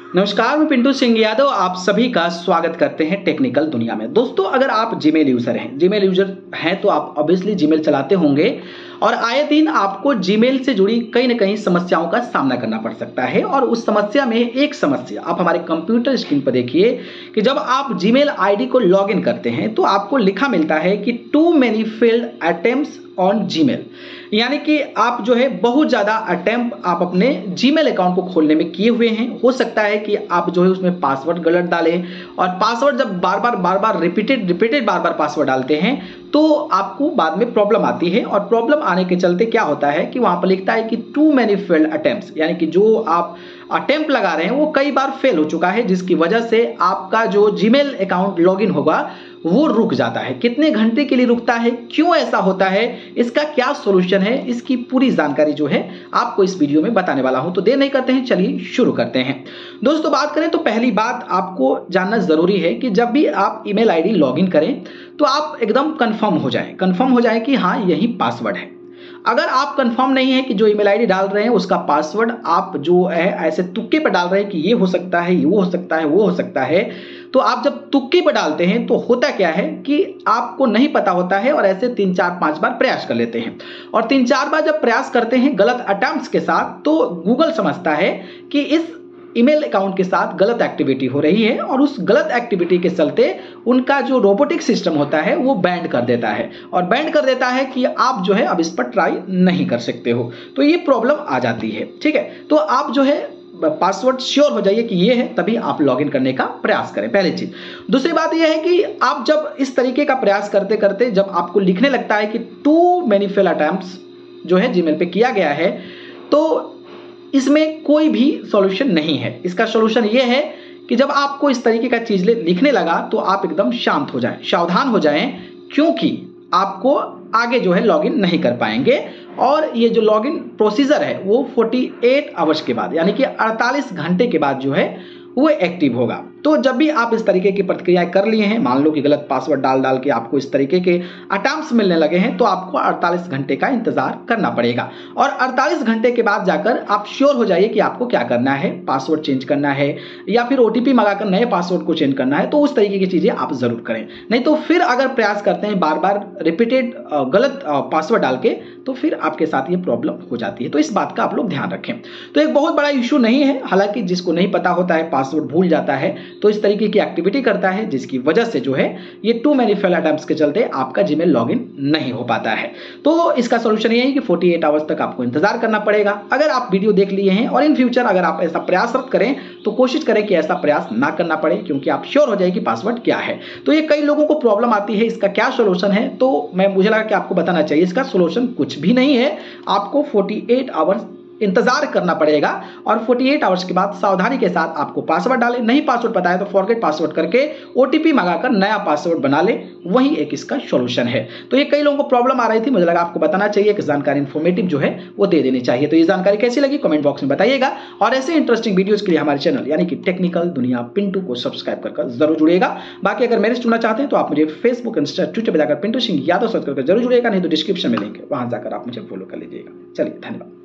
नमस्कार, मैं पिंटू सिंह यादव आप सभी का स्वागत करते हैं टेक्निकल दुनिया में। दोस्तों, अगर आप जीमेल यूजर हैं तो आप ऑब्वियसली जीमेल चलाते होंगे और आए दिन आपको जीमेल से जुड़ी कई न कई समस्याओं का सामना करना पड़ सकता है। और उस समस्या में एक समस्या आप हमारे कंप्यूटर स्क्रीन पर देखिए कि जब आप जीमेल आईडी को लॉगिन करते हैं तो आपको लिखा मिलता है कि too many failed attempts on Gmail, यानी कि आप जो है बहुत ज़्यादा अटेम्प्ट आप अपने जीमेल अकाउंट को खोलने में किए हुए हैं। हो सकता है कि आप जो है उसमें पासवर्ड गलत डालें और पासवर्ड जब बार बार रिपीटेड पासवर्ड डालते हैं तो आपको बाद में प्रॉब्लम आती है। और प्रॉब्लम आने के चलते क्या होता है कि वहाँ पर लिखता है कि टू मैनी फेल्ड अटेम्प्ट्स, यानी कि जो आप अटेम्प्ट लगा रहे हैं वो कई बार फेल हो चुका है, जिसकी वजह से आपका जो जीमेल अकाउंट लॉगिन होगा वो रुक जाता है। कितने घंटे के लिए रुकता है, क्यों ऐसा होता है, इसका क्या सॉल्यूशन है, इसकी पूरी जानकारी जो है आपको इस वीडियो में बताने वाला हूं। तो देर नहीं करते हैं, चलिए शुरू करते हैं। दोस्तों, बात करें तो पहली बात आपको जानना जरूरी है कि जब भी आप ईमेल आईडी लॉगिन करें तो आप एकदम कंफर्म हो जाए कि हाँ यही पासवर्ड है। अगर आप कंफर्म नहीं है कि जो ईमेल आईडी डाल रहे हैं उसका पासवर्ड आप जो है ऐसे तुक्के पर डाल रहे हैं कि ये हो सकता है, वो हो सकता है, वो हो सकता है, तो आप जब तुक्के पर डालते हैं तो होता क्या है कि आपको नहीं पता होता है और ऐसे 3 4 5 बार प्रयास कर लेते हैं। और 3 4 बार जब प्रयास करते हैं गलत अटेम्प्ट्स के साथ तो गूगल समझता है कि इस ईमेल अकाउंट के साथ गलत एक्टिविटी हो रही है और उस गलत एक्टिविटी के चलते उनका जो रोबोटिक सिस्टम होता है वो बैंड कर देता है और बैंड कर देता है कि आप जो है अब इस पर ट्राई नहीं कर सकते हो। तो ये प्रॉब्लम आ जाती है। ठीक है, तो आप जो है पासवर्ड श्योर हो जाइए कि ये है, तभी आप लॉगिन करने का प्रयास करें, पहली चीज। दूसरी बात यह है कि आप जब इस तरीके का प्रयास करते करते जब आपको लिखने लगता है कि टू मैनी फेल्ड अटेम्प्ट्स जो है जीमेल पे किया गया है, तो इसमें कोई भी सॉल्यूशन नहीं है। इसका सॉल्यूशन यह है कि जब आपको इस तरीके का चीज लिखने लगा तो आप एकदम शांत हो जाएं, सावधान हो जाएं, क्योंकि आपको आगे जो है लॉगिन नहीं कर पाएंगे। और ये जो लॉगिन प्रोसीजर है वो 48 आवर्स के बाद, यानी कि 48 घंटे के बाद जो है वो एक्टिव होगा। तो जब भी आप इस तरीके की प्रतिक्रियाएं कर लिए हैं, मान लो कि गलत पासवर्ड डाल के आपको इस तरीके के अटेम्प्ट्स मिलने लगे हैं, तो आपको 48 घंटे का इंतजार करना पड़ेगा। और 48 घंटे के बाद जाकर आप श्योर हो जाइए कि आपको क्या करना है, पासवर्ड चेंज करना है या फिर OTP मंगाकर नए पासवर्ड को चेंज करना है, तो उस तरीके की चीजें आप जरूर करें। नहीं तो फिर अगर प्रयास करते हैं बार बार रिपीटेड गलत पासवर्ड डाल के, तो फिर आपके साथ ये प्रॉब्लम हो जाती है। तो इस बात का आप लोग ध्यान रखें। तो एक बहुत बड़ा इशू नहीं है, हालांकि जिसको नहीं पता होता है, पासवर्ड भूल जाता है, तो इस तरीके की एक्टिविटी करता है, जिसकी वजह से जो है ये टू मैनी फेल्ड अटेम्प्ट्स के चलते आपका जीमेल लॉगिन नहीं हो पाता है। तो इसका सॉल्यूशन ये है कि 48 आवर्स तक आपको इंतजार करना पड़ेगा। अगर आप वीडियो देख लिए हैं और इन फ्यूचर अगर आप ऐसा प्रयासरत करें तो कोशिश करें कि ऐसा प्रयास ना करना पड़े, क्योंकि आप श्योर हो जाए कि पासवर्ड क्या है। तो ये कई लोगों को प्रॉब्लम आती है, इसका क्या सॉल्यूशन है, तो मुझे लगा कि आपको बताना चाहिए। इसका सॉल्यूशन कुछ भी नहीं है, आपको 48 आवर्स इंतजार करना पड़ेगा और 48 आवर्स के बाद सावधानी के साथ आपको पासवर्ड डालें। नहीं पासवर्ड पता है तो फॉरगेट पासवर्ड करके OTP मंगाकर नया पासवर्ड बना ले, वही एक इसका सॉल्यूशन है। तो ये कई लोगों को प्रॉब्लम आ रही थी, मुझे लगा आपको बताना चाहिए कि जानकारी इंफॉर्मेटिव जो है वो दे देनी चाहिए। तो ये जानकारी कैसी लगी कमेंट बॉक्स में बताइएगा और ऐसे इंटरेस्टिंग वीडियोस के लिए हमारे चैनल यानी कि टेक्निकल दुनिया पिंटू को सब्सक्राइब कर जरूर जुड़िएगा। बाकी अगर मेरे से जुड़ना चाहते हैं तो आप मुझे फेसबुक, इंस्टा, ट्विटर पर जाकर पिंटू सिंह यादव सर्च करके जरूर जुड़िएगा, नहीं तो डिस्क्रिप्शन में लिंक है, वहां जाकर आप मुझे फॉलो कर लीजिएगा। चलिए, धन्यवाद।